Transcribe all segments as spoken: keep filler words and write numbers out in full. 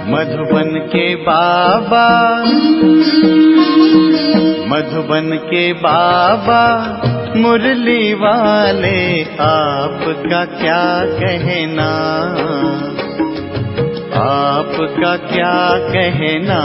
मधुबन के बाबा, मधुबन के बाबा मुरली वाले, आपका क्या कहना, आपका क्या कहना।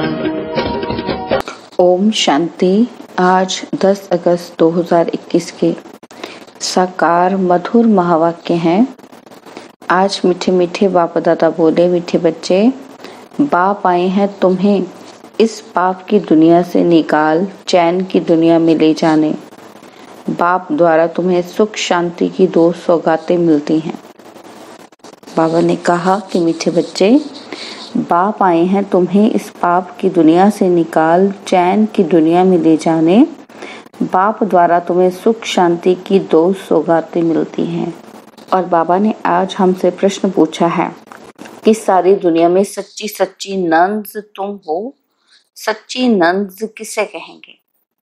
ओम शांति। आज दस अगस्त दो हज़ार इक्कीस के साकार मधुर महावाक्य हैं। आज मीठे मीठे बाप दादा बोले, मीठे बच्चे, बाप आए हैं तुम्हें इस पाप की दुनिया से निकाल चैन की दुनिया में ले जाने। बाप द्वारा तुम्हें सुख शांति की दो सौगातें मिलती हैं। बाबा ने कहा कि मीठे बच्चे, बाप आए हैं तुम्हें इस पाप की दुनिया से निकाल चैन की दुनिया में ले जाने। बाप द्वारा तुम्हें सुख शांति की दो सौगातें मिलती हैं। और बाबा ने आज हमसे प्रश्न पूछा है कि सारी दुनिया में सच्ची सच्ची नंज तुम हो, सच्ची नंज किसे कहेंगे?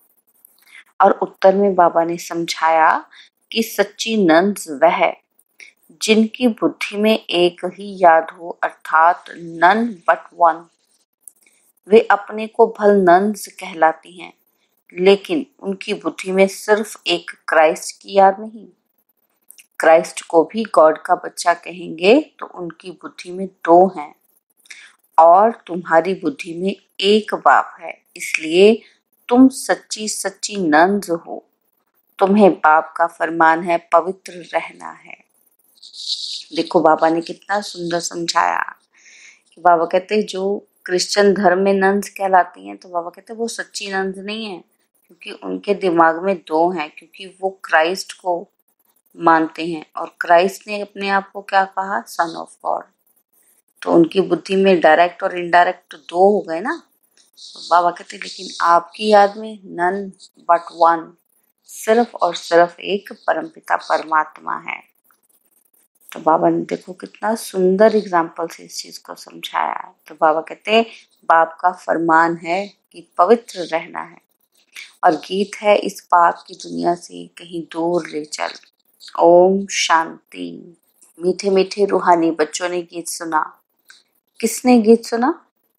और उत्तर में बाबा ने समझाया कि सच्ची नंज वह है जिनकी बुद्धि में एक ही याद हो, अर्थात नन बट वन। वे अपने को भल नंज कहलाती हैं, लेकिन उनकी बुद्धि में सिर्फ एक क्राइस्ट की याद नहीं। क्राइस्ट को भी गॉड का बच्चा कहेंगे तो उनकी बुद्धि में दो हैं और तुम्हारी बुद्धि में एक बाप है, इसलिए तुम सच्ची सच्ची नंज हो। तुम्हें बाप का फरमान है पवित्र रहना है। देखो बाबा ने कितना सुंदर समझाया कि बाबा कहते हैं जो क्रिश्चियन धर्म में नंज कहलाती हैं, तो बाबा कहते हैं वो सच्ची नंज नहीं है, क्योंकि उनके दिमाग में दो हैं, क्योंकि वो क्राइस्ट को मानते हैं और क्राइस्ट ने अपने आप को क्या कहा, सन ऑफ गॉड। तो उनकी बुद्धि में डायरेक्ट और इनडायरेक्ट दो हो गए ना। तो बाबा कहते हैं लेकिन आपकी याद में नन बट वन, सिर्फ और सिर्फ एक परमपिता परमात्मा है। तो बाबा ने देखो कितना सुंदर एग्जाम्पल से इस चीज को समझाया है। तो बाबा कहते हैं बाप का फरमान है कि पवित्र रहना है, और गीत है इस पाप की दुनिया से कहीं दूर ले चल। ओम शांति। मीठे मीठे रूहानी बच्चों ने गीत सुना। किसने गीत सुना?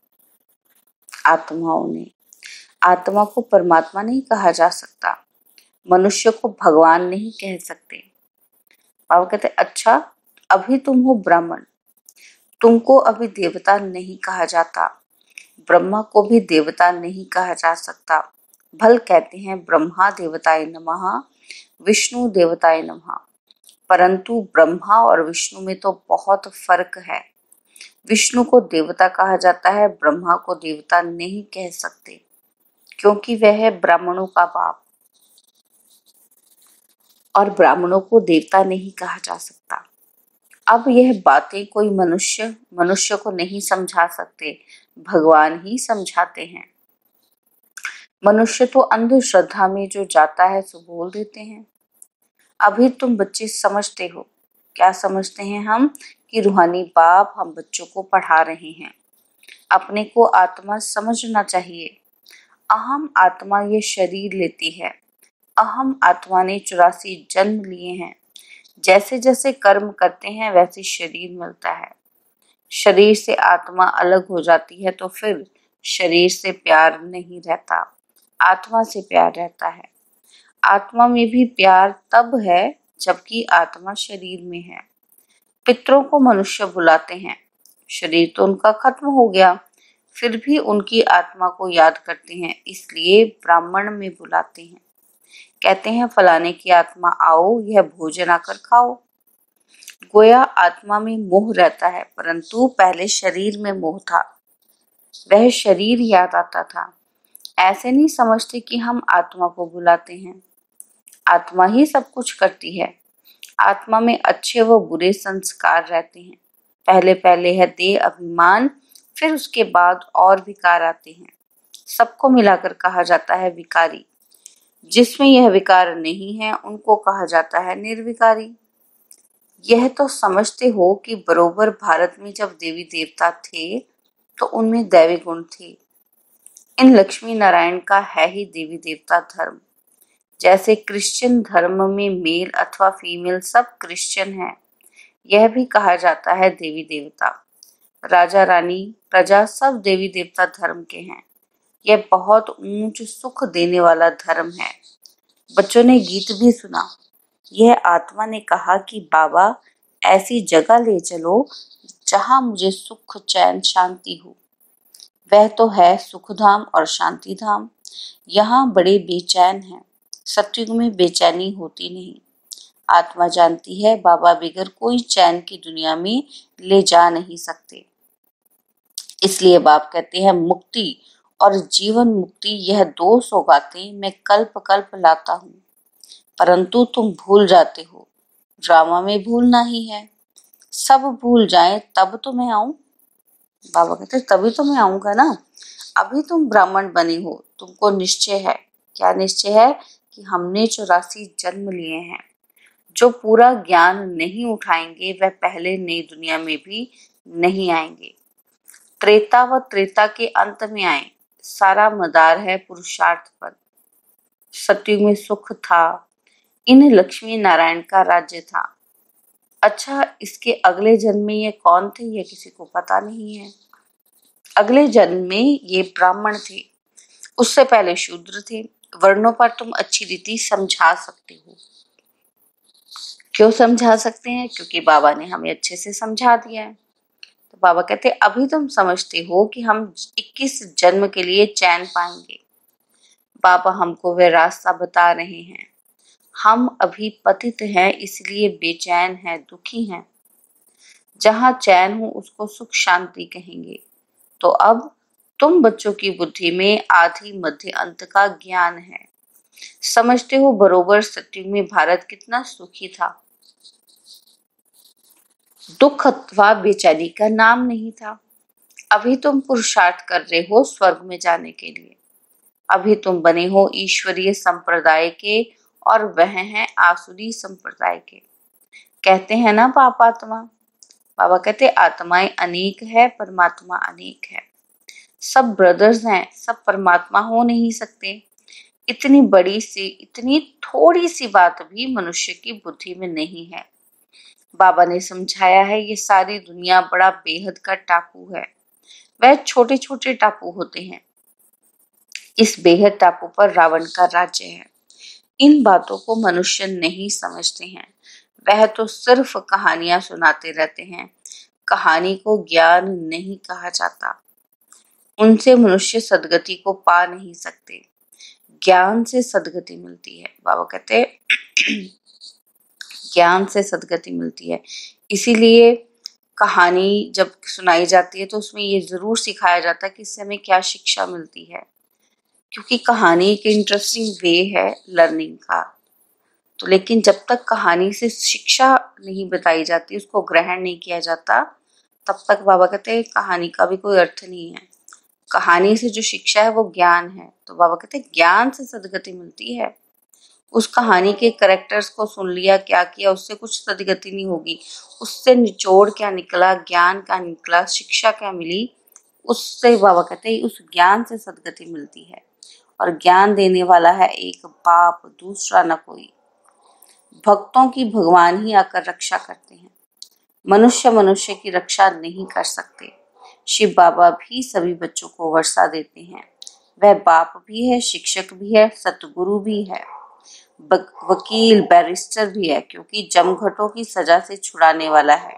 आत्माओं ने। आत्मा को परमात्मा नहीं कहा जा सकता, मनुष्य को भगवान नहीं कह सकते। बाबा कहते अच्छा, अभी तुम हो ब्राह्मण, तुमको अभी देवता नहीं कहा जाता। ब्रह्मा को भी देवता नहीं कहा जा सकता। भल कहते हैं ब्रह्मा देवताय नमः, विष्णु देवताय नमः, परंतु ब्रह्मा और विष्णु में तो बहुत फर्क है। विष्णु को देवता कहा जाता है, ब्रह्मा को देवता नहीं कह सकते, क्योंकि वह है ब्राह्मणों का बाप, और ब्राह्मणों को देवता नहीं कहा जा सकता। अब यह बातें कोई मनुष्य मनुष्य को नहीं समझा सकते, भगवान ही समझाते हैं। मनुष्य तो अंधश्रद्धा में जो जाता है सो बोल देते हैं। अभी तुम बच्चे समझते हो, क्या समझते हैं हम? कि रूहानी बाप हम बच्चों को पढ़ा रहे हैं। अपने को आत्मा समझना चाहिए। अहम आत्मा ये शरीर लेती है। अहम आत्मा ने चौरासी जन्म लिए हैं। जैसे जैसे कर्म करते हैं वैसे शरीर मिलता है। शरीर से आत्मा अलग हो जाती है तो फिर शरीर से प्यार नहीं रहता, आत्मा से प्यार रहता है। आत्मा में भी प्यार तब है जबकि आत्मा शरीर में है। पितरों को मनुष्य बुलाते हैं, शरीर तो उनका खत्म हो गया, फिर भी उनकी आत्मा को याद करते हैं, इसलिए ब्राह्मण में बुलाते हैं। कहते हैं फलाने की आत्मा आओ, यह भोजन आकर खाओ। गोया आत्मा में मोह रहता है, परंतु पहले शरीर में मोह था, वह शरीर याद आता था। ऐसे नहीं समझते कि हम आत्मा को बुलाते हैं। आत्मा ही सब कुछ करती है। आत्मा में अच्छे व बुरे संस्कार रहते हैं। पहले पहले है देह अभिमान, फिर उसके बाद और विकार आते हैं। सबको मिलाकर कहा जाता है विकारी। जिसमें यह विकार नहीं है उनको कहा जाता है निर्विकारी। यह तो समझते हो कि बरोबर भारत में जब देवी देवता थे तो उनमें दैवी गुण थे। इन लक्ष्मी नारायण का है ही देवी देवता धर्म। जैसे क्रिश्चियन धर्म में मेल अथवा फीमेल सब क्रिश्चियन है, यह भी कहा जाता है देवी देवता। राजा रानी प्रजा सब देवी देवता धर्म के हैं। यह बहुत ऊंच सुख देने वाला धर्म है। बच्चों ने गीत भी सुना। यह आत्मा ने कहा कि बाबा ऐसी जगह ले चलो जहां मुझे सुख चैन शांति हो। वह तो है सुखधाम और शांति धाम। यहाँ बड़े बेचैन हैं। सत्युग में बेचैनी होती नहीं। आत्मा जानती है बाबा बगैर कोई चैन की दुनिया में ले जा नहीं सकते। इसलिए बाप कहते हैं मुक्ति और जीवन मुक्ति यह दो सौगातें मैं कल्प कल्प लाता हूँ, परंतु तुम भूल जाते हो। ड्रामा में भूलना ही है। सब भूल जाएं तब तो मैं आऊं। बाबा कहते तभी तो मैं आऊंगा ना। अभी तुम ब्राह्मण बने हो, तुमको निश्चय है। क्या निश्चय है? कि हमने चौरासी जन्म लिए हैं। जो पूरा ज्ञान नहीं उठाएंगे वह पहले नई दुनिया में भी नहीं आएंगे। त्रेता व त्रेता के अंत में आए। सारा मदार है पुरुषार्थ पर। सत्युग में सुख था। इन लक्ष्मी नारायण का राज्य था। अच्छा, इसके अगले जन्म में ये कौन थे ये किसी को पता नहीं है। अगले जन्म में ये ब्राह्मण थे, उससे पहले शूद्र थे। वर्णों पर तुम अच्छी रीति समझा सकते हो। क्यों समझा सकते हैं? क्योंकि बाबा ने हमें अच्छे से समझा दिया है। तो बाबा कहते अभी तुम समझते हो कि हम इक्कीस जन्म के लिए चैन पाएंगे। बाबा हमको वह रास्ता बता रहे हैं। हम अभी पतित हैं, इसलिए बेचैन हैं, दुखी हैं। जहां चैन हो उसको सुख शांति कहेंगे। तो अब तुम बच्चों की बुद्धि में आदि मध्य अंत का ज्ञान है। समझते हो बरोबर सत्युग में भारत कितना सुखी था। दुख अथवा बेचैनी का नाम नहीं था। अभी तुम पुरुषार्थ कर रहे हो स्वर्ग में जाने के लिए। अभी तुम बने हो ईश्वरीय संप्रदाय के और वह हैं आसुरी संप्रदाय के। कहते हैं ना पाप आत्मा। बाबा कहते आत्माएं अनेक है, परमात्मा अनेक है। सब ब्रदर्स हैं, सब परमात्मा हो नहीं सकते। इतनी बड़ी सी इतनी थोड़ी सी बात भी मनुष्य की बुद्धि में नहीं है। बाबा ने समझाया है ये सारी दुनिया बड़ा बेहद का टापू है। वह छोटे छोटे टापू होते हैं। इस बेहद टापू पर रावण का राज्य है। इन बातों को मनुष्य नहीं समझते हैं। वह तो सिर्फ कहानियां सुनाते रहते हैं। कहानी को ज्ञान नहीं कहा जाता। उनसे मनुष्य सदगति को पा नहीं सकते। ज्ञान से सदगति मिलती है। बाबा कहते ज्ञान से सदगति मिलती है। इसीलिए कहानी जब सुनाई जाती है तो उसमें ये जरूर सिखाया जाता है कि इससे हमें क्या शिक्षा मिलती है, क्योंकि कहानी एक इंटरेस्टिंग वे है लर्निंग का। तो लेकिन जब तक कहानी से शिक्षा नहीं बताई जाती, उसको ग्रहण नहीं किया जाता, तब तक बाबा कहते हैं कहानी का भी कोई अर्थ नहीं है। कहानी से जो शिक्षा है वो ज्ञान है। तो बाबा कहते हैं ज्ञान से सदगति मिलती है। उस कहानी के कैरेक्टर्स को सुन लिया, क्या किया, उससे कुछ सदगति नहीं होगी। उससे निचोड़ क्या निकला, ज्ञान क्या निकला, शिक्षा क्या मिली, उससे बाबा कहते हैं उस ज्ञान से सदगति मिलती है। और ज्ञान देने वाला है एक बाप, दूसरा न कोई। भक्तों की भगवान ही आकर रक्षा करते हैं। मनुष्य मनुष्य की रक्षा नहीं कर सकते। शिव बाबा भी सभी बच्चों को वर्षा देते हैं। वह बाप भी है, शिक्षक भी है, सतगुरु भी है, वकील, बैरिस्टर भी है, क्योंकि जमघटों की सजा से छुड़ाने वाला है।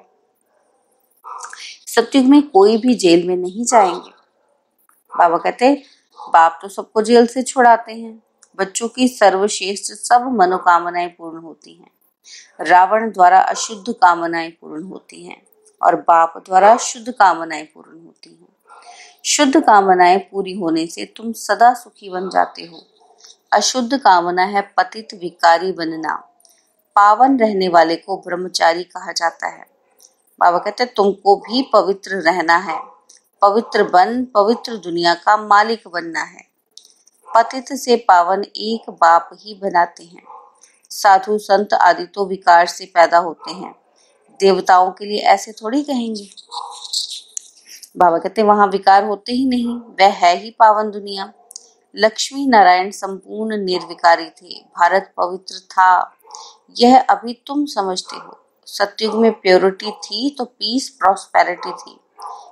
सत्युग में कोई भी जेल में नहीं जाएंगे। बाबा कहते बाप तो सबको जेल से छुड़ाते हैं। बच्चों की सर्वश्रेष्ठ सब मनोकामनाएं पूर्ण होती हैं। रावण द्वारा अशुद्ध कामनाएं पूर्ण होती हैं और बाप द्वारा शुद्ध कामनाएं पूर्ण होती हैं। शुद्ध कामनाएं पूरी होने से तुम सदा सुखी बन जाते हो। अशुद्ध कामना है पतित विकारी बनना। पावन रहने वाले को ब्रह्मचारी कहा जाता है। बाबा कहते हैं तुमको भी पवित्र रहना है। पवित्र बन, पवित्र दुनिया का मालिक बनना है। पतित से पावन एक बाप ही बनाते हैं। साधु संत आदि तो विकार से पैदा होते हैं। देवताओं के लिए ऐसे थोड़ी कहेंगे। बाबा कहते हैं वहां विकार होते ही नहीं, वह है ही पावन दुनिया। लक्ष्मी नारायण संपूर्ण निर्विकारी थे। भारत पवित्र था। यह अभी तुम समझते हो। सत्युग में प्योरिटी थी तो पीस प्रॉस्पेरिटी थी।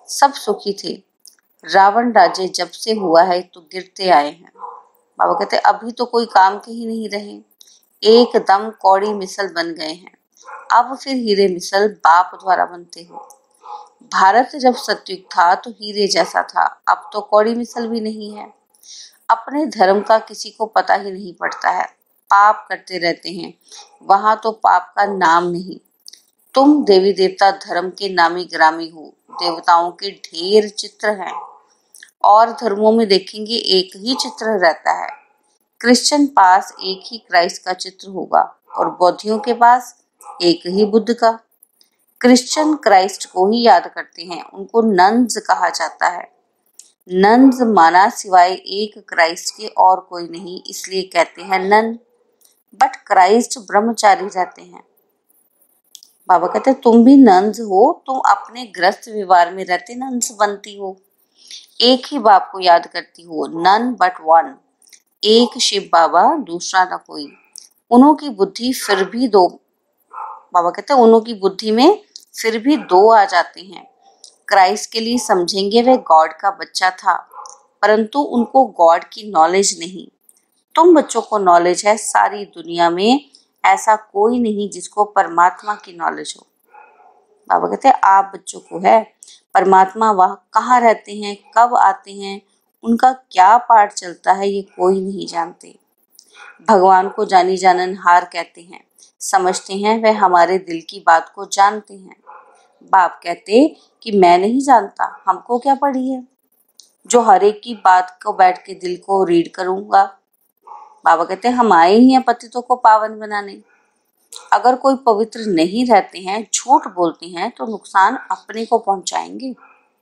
सब सुखी थे। रावण राज्य जब से हुआ है तो गिरते आए हैं। बाबा कहते अभी तो कोई काम के ही नहीं रहे, एकदम कौड़ी मिसल बन गए हैं। अब फिर हीरे मिसल बाप द्वारा बनते हो। भारत जब सतयुग था तो हीरे जैसा था, अब तो कौड़ी मिसल भी नहीं है। अपने धर्म का किसी को पता ही नहीं पड़ता है, पाप करते रहते हैं, वहां तो पाप का नाम नहीं। तुम देवी देवता धर्म के नामी ग्रामी हो, देवताओं के ढेर चित्र हैं, और धर्मों में देखेंगे एक ही चित्र रहता है। क्रिश्चियन पास एक ही क्राइस्ट का चित्र होगा और बौद्धियों के पास एक ही बुद्ध का। क्रिश्चियन क्राइस्ट को ही याद करते हैं, उनको नन्स कहा जाता है। नन्स माना सिवाय एक क्राइस्ट के और कोई नहीं, इसलिए कहते हैं नन। बट क्राइस्ट ब्रह्मचारी रहते हैं। बाबा कहते हैं तुम भी नन्स हो, तुम अपने गृहस्थ व्यवहार में रहते नन्स बनती हो, एक ही बाप को याद करती हो, नन बट वन। एक शिव बाबा, दूसरा ना कोई। उन्हों की बुद्धि फिर भी दो, बाबा कहते हैं उन्हों की बुद्धि में फिर भी दो आ जाते हैं। क्राइस्ट के लिए समझेंगे वह गॉड का बच्चा था, परंतु उनको गॉड की नॉलेज नहीं। तुम बच्चों को नॉलेज है, सारी दुनिया में ऐसा कोई नहीं जिसको परमात्मा की नॉलेज हो। बाबा कहते हैं आप बच्चों को है, परमात्मा वह कहाँ रहते हैं, कब आते हैं, उनका क्या पाठ चलता है, ये कोई नहीं जानते। भगवान को जानी जानन हार कहते हैं, समझते हैं वह हमारे दिल की बात को जानते हैं। बाप कहते कि मैं नहीं जानता, हमको क्या पड़ी है जो हर एक की बात को बैठ के दिल को रीड करूंगा। बाबा कहते हैं हम आए ही हैं पतितों को पावन बनाने। अगर कोई पवित्र नहीं रहते हैं, झूठ बोलते हैं, तो नुकसान अपने को पहुंचाएंगे।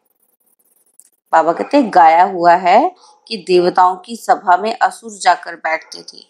बाबा कहते हैं गाया हुआ है कि देवताओं की सभा में असुर जाकर बैठते थे,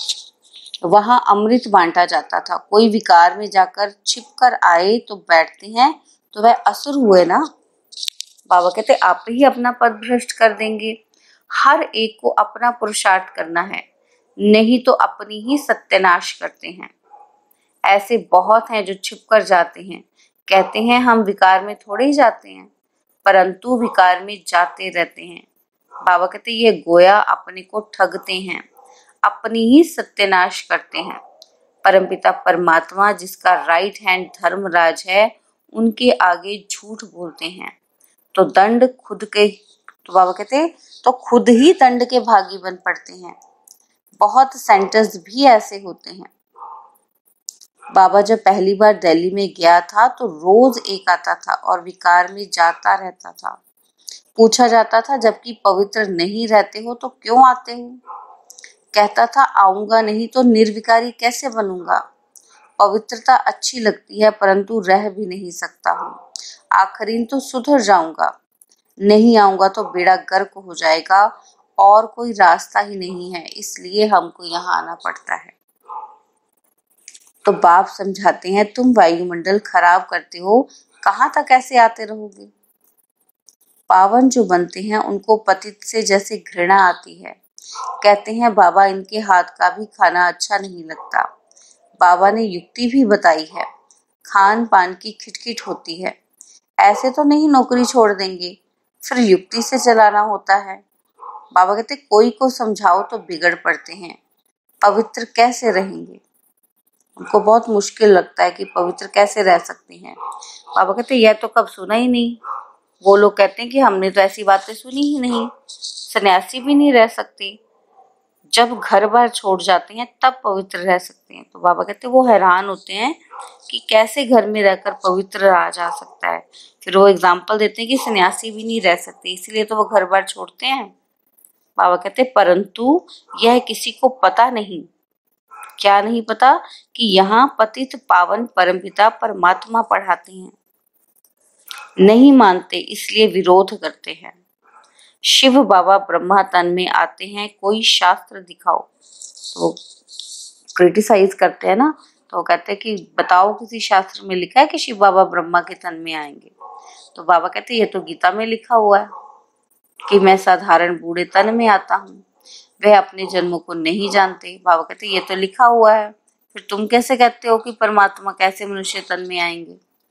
वहां अमृत बांटा जाता था। कोई विकार में जाकर छिप कर आए तो बैठते हैं, तो वह असुर हुए ना। बाबा कहते आप ही अपना पद भ्रष्ट कर देंगे। हर एक को अपना पुरुषार्थ करना है, नहीं तो अपनी ही सत्यानाश करते हैं। ऐसे बहुत हैं जो छिप कर जाते हैं, कहते हैं हम विकार में थोड़े ही जाते हैं, परंतु विकार में जाते रहते हैं। बाबा कहते ये गोया अपने को ठगते हैं, अपनी ही सत्यानाश करते हैं। परमपिता परमात्मा जिसका राइट हैंड धर्मराज है, उनके आगे झूठ बोलते हैं तो दंड खुद के, तो बाबा कहते तो खुद ही दंड के भागी बन पड़ते हैं। बहुत सेंटर्स भी ऐसे होते हैं। बाबा जब पहली बार दिल्ली में गया था तो रोज एक आता था और विकार में जाता रहता था। पूछा जाता था जबकि पवित्र नहीं रहते हो तो क्यों आते हो? कहता था आऊंगा नहीं तो निर्विकारी कैसे बनूंगा। पवित्रता अच्छी लगती है परंतु रह भी नहीं सकता हूँ। आखिरीन तो सुधर जाऊंगा, नहीं आऊंगा तो बेड़ा गर्क हो जाएगा और कोई रास्ता ही नहीं है, इसलिए हमको यहाँ आना पड़ता है। तो बाप समझाते हैं तुम वायुमंडल खराब करते हो, कहाँ तक ऐसे आते रहोगे। पावन जो बनते हैं उनको पतित से जैसे घृणा आती है। कहते हैं बाबा इनके हाथ का भी खाना अच्छा नहीं लगता। बाबा ने युक्ति भी बताई है, खान पान की खिटखिट होती है, ऐसे तो नहीं नौकरी छोड़ देंगे, फिर युक्ति से चलाना होता है। बाबा कहते कोई को समझाओ तो बिगड़ पड़ते हैं, पवित्र कैसे रहेंगे। उनको बहुत मुश्किल लगता है कि पवित्र कैसे रह सकते हैं। बाबा कहते यह तो कब सुना ही नहीं। वो लोग कहते हैं कि हमने तो ऐसी बातें सुनी ही नहीं, सन्यासी भी नहीं रह सकते, जब घर बार छोड़ जाते हैं तब पवित्र रह सकते हैं। तो बाबा कहते वो हैरान होते हैं कि कैसे घर में रहकर पवित्र रहा जा सकता है। फिर वो एग्जाम्पल देते हैं कि सन्यासी भी नहीं रह सकते, इसीलिए तो वो घर बार छोड़ते हैं। बाबा कहते परंतु यह किसी को पता नहीं। क्या नहीं पता? कि यहाँ पतित पावन परमपिता परमात्मा पढ़ाते हैं। नहीं मानते इसलिए विरोध करते हैं। शिव बाबा ब्रह्मा तन में आते हैं, कोई शास्त्र दिखाओ। तो वो क्रिटिसाइज करते हैं ना, तो वो कहते हैं कि बताओ किसी शास्त्र में लिखा है कि शिव बाबा ब्रह्मा के तन में आएंगे। तो बाबा कहते हैं ये तो गीता में लिखा हुआ है कि मैं साधारण बूढ़े तन में आता हूँ। वह अपने जन्मों को नहीं जानते। बाबा कहते ये तो लिखा हुआ है, फिर तुम कैसे कहते हो कि परमात्मा कैसे मनुष्य तन में आएंगे।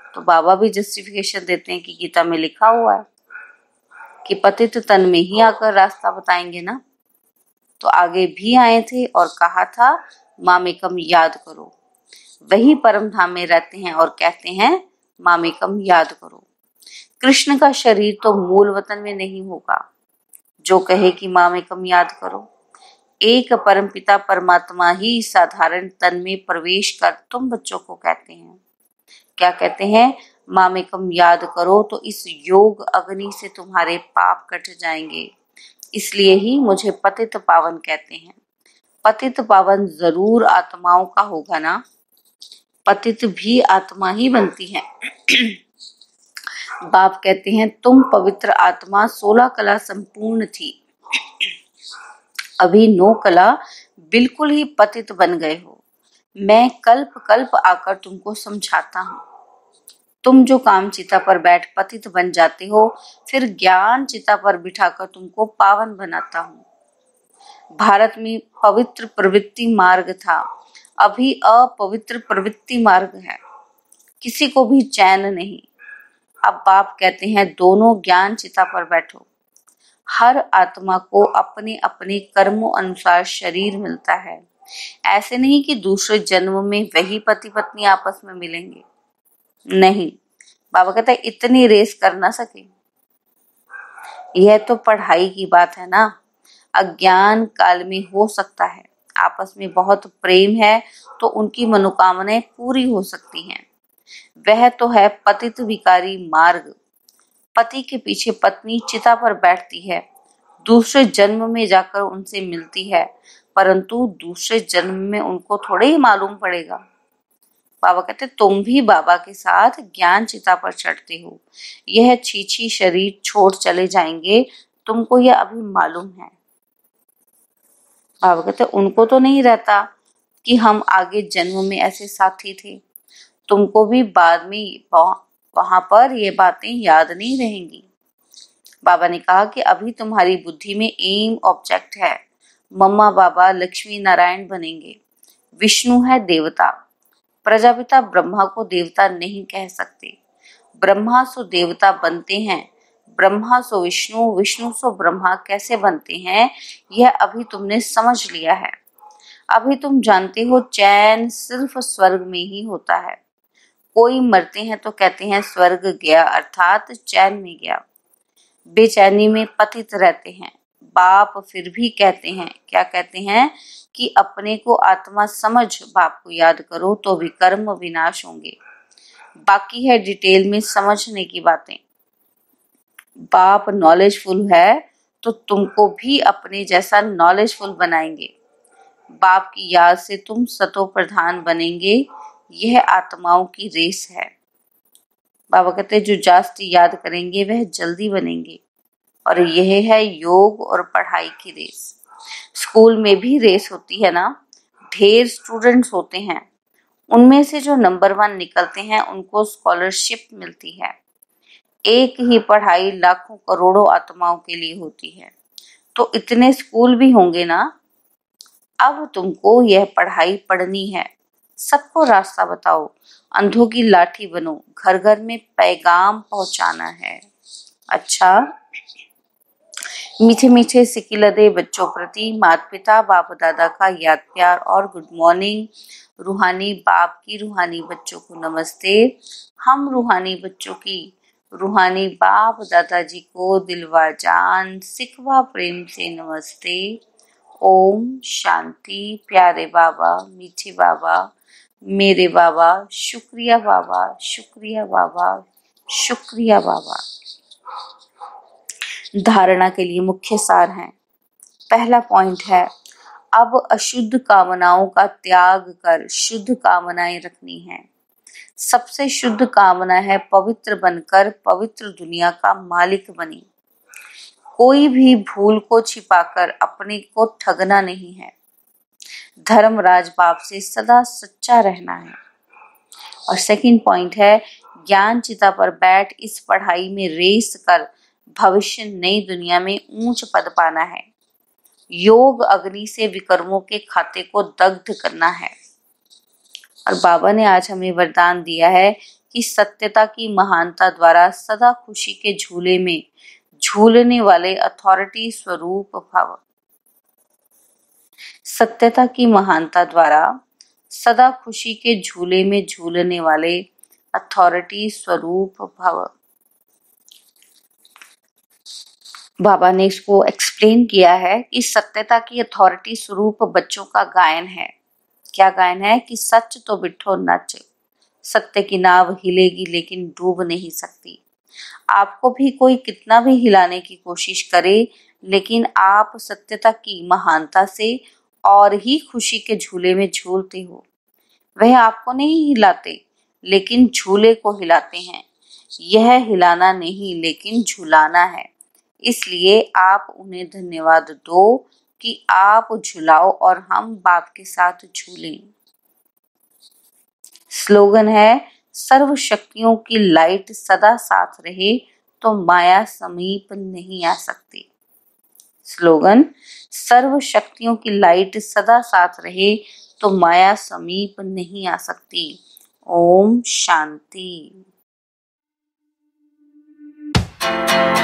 तो बाबा भी जस्टिफिकेशन देते हैं कि गीता में लिखा हुआ है कि पतित तन में ही आकर रास्ता बताएंगे ना। तो आगे भी आए थे और कहा था मामेकम याद करो। वही परम धाम में रहते हैं और कहते हैं मामेकम याद करो। कृष्ण का शरीर तो मूल वतन में नहीं होगा जो कहे कि मामेकम याद करो। एक परमपिता परमात्मा ही साधारण तन में प्रवेश कर तुम बच्चों को कहते हैं। क्या कहते हैं? मामेकम याद करो। तो इस योग अग्नि से तुम्हारे पाप कट जाएंगे। इसलिए ही मुझे पतित पावन कहते हैं। पतित पावन जरूर आत्माओं का होगा ना, पतित भी आत्मा ही बनती है। बाप कहते हैं तुम पवित्र आत्मा सोलह कला संपूर्ण थी, अभी नौ कला बिल्कुल ही पतित बन गए हो। मैं कल्प कल्प आकर तुमको समझाता हूँ। तुम जो काम चिता पर बैठ पतित बन जाते हो, फिर ज्ञान चिता पर बिठाकर तुमको पावन बनाता हूँ। भारत में पवित्र प्रवृत्ति मार्ग था, अभी अपवित्र प्रवृत्ति मार्ग है। किसी को भी चैन नहीं। अब बाप कहते हैं दोनों ज्ञान चिता पर बैठो। हर आत्मा को अपने अपने कर्मों अनुसार शरीर मिलता है। ऐसे नहीं कि दूसरे जन्म में वही पति पत्नी आपस में मिलेंगे। नहीं, बाबा कहता है इतनी रेस कर ना सके। यह तो पढ़ाई की बात है ना। अज्ञान काल में हो सकता है, आपस में बहुत प्रेम है तो उनकी मनोकामनाएं पूरी हो सकती हैं। वह तो है पतित विकारी मार्ग। पति के पीछे पत्नी चिता पर बैठती है, दूसरे जन्म में जाकर उनसे मिलती है, परंतु दूसरे जन्म में उनको थोड़े ही मालूम पड़ेगा। बाबा कहते तुम भी बाबा के साथ ज्ञान चिता पर चढ़ते हो। यह छीछी शरीर छोड़ चले जाएंगे, तुमको यह अभी मालूम है। बाबा कहते उनको तो नहीं रहता कि हम आगे जन्म में ऐसे साथी थे। तुमको भी बाद में वहां पर ये बातें याद नहीं रहेंगी। बाबा ने कहा कि अभी तुम्हारी बुद्धि में एम ऑब्जेक्ट है। मम्मा बाबा लक्ष्मी नारायण बनेंगे, विष्णु है देवता। प्रजापिता ब्रह्मा को देवता नहीं कह सकते। ब्रह्मा सो देवता बनते हैं, ब्रह्मा सो विष्णु, विष्णु सो ब्रह्मा कैसे बनते हैं, यह अभी तुमने समझ लिया है। अभी तुम जानते हो चैन सिर्फ स्वर्ग में ही होता है। कोई मरते हैं तो कहते हैं स्वर्ग गया, अर्थात चैन में गया। बेचैनी में पतित रहते हैं। बाप फिर भी कहते हैं, क्या कहते हैं कि अपने को आत्मा समझ बाप को याद करो तो विकर्म विनाश होंगे। बाकी है डिटेल में समझने की बातें। बाप नॉलेजफुल है तो तुमको भी अपने जैसा नॉलेजफुल बनाएंगे। बाप की याद से तुम सतो प्रधान बनेंगे। यह आत्माओं की रेस है। बाबा कहते हैं जो जास्ती याद करेंगे वह जल्दी बनेंगे। और यह है योग और पढ़ाई की रेस। स्कूल में भी रेस होती है ना। ढेर स्टूडेंट्स होते हैं, उनमें से जो नंबर वन निकलते हैं उनको स्कॉलरशिप मिलती है। एक ही पढ़ाई लाखों करोड़ों आत्माओं के लिए होती है, तो इतने स्कूल भी होंगे ना। अब तुमको यह पढ़ाई पढ़नी है। सबको रास्ता बताओ, अंधों की लाठी बनो, घर घर में पैगाम पहुंचाना है। अच्छा, मीठे मीठे सिकिलदे बच्चों प्रति माता पिता बाप दादा का याद प्यार और गुड मॉर्निंग। रूहानी बाप की रूहानी बच्चों को नमस्ते। हम रूहानी बच्चों की रूहानी बाप दादाजी को दिलवा जान सिखवा प्रेम से नमस्ते। ओम शांति। प्यारे बाबा, मीठे बाबा, मेरे बाबा, शुक्रिया बाबा, शुक्रिया बाबा, शुक्रिया बाबा। धारणा के लिए मुख्य सार हैं। पहला पॉइंट है, अब अशुद्ध कामनाओं का त्याग कर शुद्ध कामनाएं रखनी है। सबसे शुद्ध कामना है पवित्र बनकर पवित्र दुनिया का मालिक बने। कोई भी भूल को छिपाकर अपने को ठगना नहीं है। धर्मराज बाप से सदा सच्चा रहना है। और सेकंड पॉइंट है, ज्ञान चिता पर बैठ इस पढ़ाई में रेस कर भविष्य नई दुनिया में ऊंच पद पाना है। योग अग्नि से विकर्मों के खाते को दग्ध करना है। और बाबा ने आज हमें वरदान दिया है कि सत्यता की महानता द्वारा सदा खुशी के झूले में झूलने वाले अथॉरिटी स्वरूप भव। सत्यता की महानता द्वारा सदा खुशी के झूले में झूलने वाले अथॉरिटी स्वरूप भव। बाबा ने इसको एक्सप्लेन किया है कि सत्यता की अथॉरिटी स्वरूप बच्चों का गायन है। क्या गायन है? कि सच तो बिठो नच, सत्य की नाव हिलेगी लेकिन डूब नहीं सकती। आपको भी कोई कितना भी हिलाने की कोशिश करे, लेकिन आप सत्यता की महानता से और ही खुशी के झूले में झूलते हो। वह आपको नहीं हिलाते, लेकिन झूले को हिलाते हैं। यह हिलाना नहीं, लेकिन झुलाना है। इसलिए आप उन्हें धन्यवाद दो कि आप झुलाओ और हम बाप के साथ झूलें। स्लोगन है, सर्व शक्तियों की लाइट सदा साथ रहे तो माया समीप नहीं आ सकती। स्लोगन, सर्व शक्तियों की लाइट सदा साथ रहे तो माया समीप नहीं आ सकती। ओम शांति।